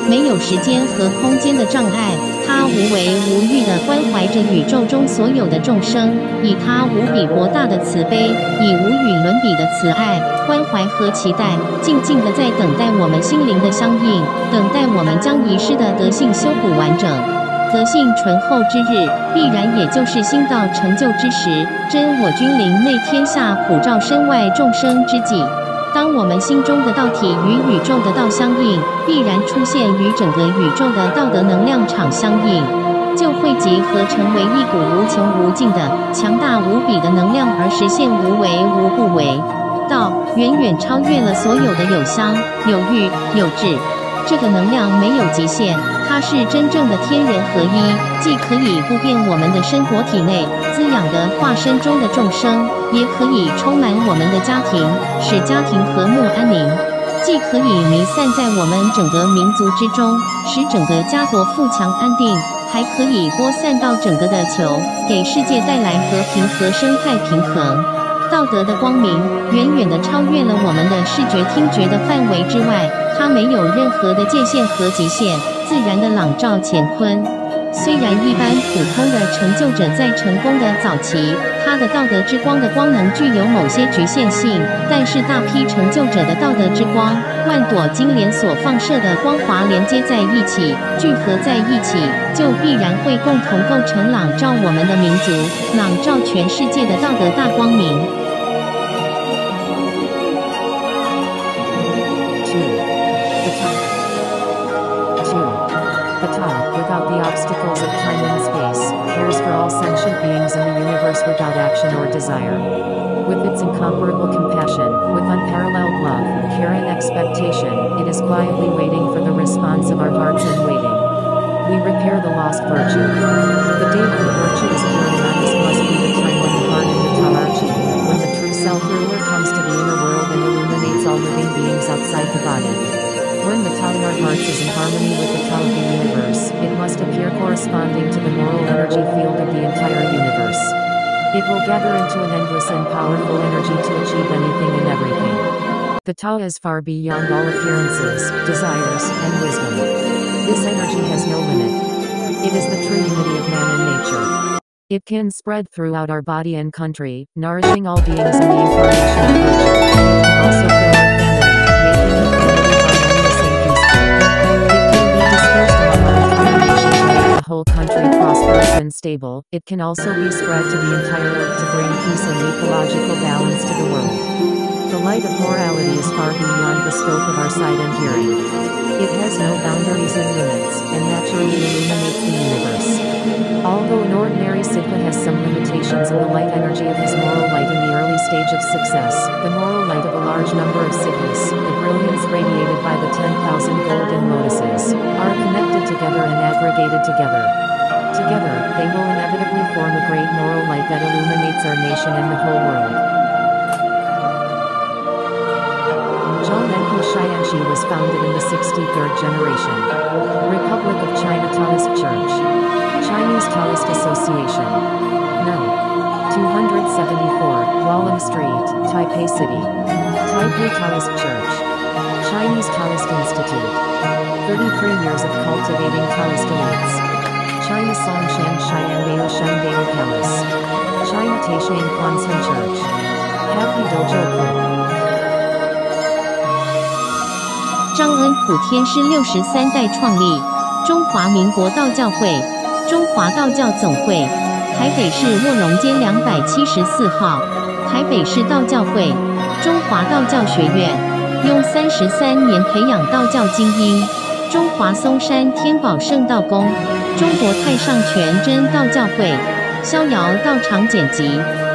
没有时间和空间的障碍。他无为无欲地关怀着宇宙中所有的众生，以他无比博大的慈悲，以无与伦比的慈爱、关怀和期待，静静地在等待我们心灵的相应，等待我们将遗失的德性修补完整。德性醇厚之日，必然也就是心道成就之时。真我君临内天下，普照身外众生之际。当我们心中的道体与宇宙的道相应，必然出现与整个宇宙的道德能量场相应，就汇集合成为一股无穷无尽的、强大无比的能量，而实现无为无不为。道远远超越了所有的有相、有欲、有智。这个能量没有极限，它是真正的天人合一，既可以不变我们的生活体内，滋养的化身中的众生，也可以充满我们的家庭，使家庭和睦安宁；既可以弥散在我们整个民族之中，使整个家国富强安定，还可以播散到整个的球，给世界带来和平和生态平衡。道德的光明远远地超越了我们的视觉听觉的范围之外，它没有任何的界限和极限，自然的朗照乾坤。虽然一般普通的成就者在成功的早期，他的道德之光的光能具有某些局限性，但是大批成就者的道德之光，万朵金莲所放射的光华连接在一起，聚合在一起，就必然会共同构成朗照我们的民族，朗照全世界的道德大光明。 Without the obstacles of time and space, cares for all sentient beings in the universe without action or desire. With its incomparable compassion, with unparalleled love, care and expectation, it is quietly waiting for the response of our hearts in waiting. We repair the lost virtue. The day when the virtue is pure and honest must be the time when the heart and the Tao are achieved, when the true self-ruler comes to the inner world and illuminates all living beings outside the body. When the Tao in our hearts is in harmony with the Tao of the universe, it must appear corresponding to the moral energy field of the entire universe. It will gather into an endless and powerful energy to achieve anything and everything. The Tao is far beyond all appearances, desires, and wisdom. This energy has no limit. It is the true unity of man and nature. It can spread throughout our body and country, nourishing all beings in the incarnation of virtue. It can also fill our family, making the family harmonious and peaceful. It can be dispersed among our entire nation to make the whole country prosperous and stable. It can also be spread to the entire earth to bring peace and ecological balance to the world. The light of morality is far beyond the scope of our sight and hearing. It has no boundaries and limits, and naturally illuminates the universe. Although an ordinary Siddha has some limitations in the light energy of his moral light in the early stage of success, the moral light of a large number of Siddhas, the brilliance radiated by the 10,000 golden lotuses, are connected together and aggregated together. Together, they will inevitably form a great moral light that illuminates our nation and the whole world. Zhongmenpu Shianshi was founded in the 63rd generation. Republic of China Taoist Church. Chinese Taoist Association. No. 274, Wallam Street, Taipei City. Taipei Taoist Church. Chinese Taoist Institute. 33 years of cultivating Taoist elites. China Songshan Xianbei Shen Dao Palace. China Taisheng Quanzhen Church. Happy Dojo Club. 张恩普天师63代创立，中华民国道教会，中华道教总会，台北市卧龙街274号，台北市道教会，中华道教学院，用33年培养道教精英，中华嵩山天宝圣道宫，中国太上全真道教会，逍遥道场剪辑。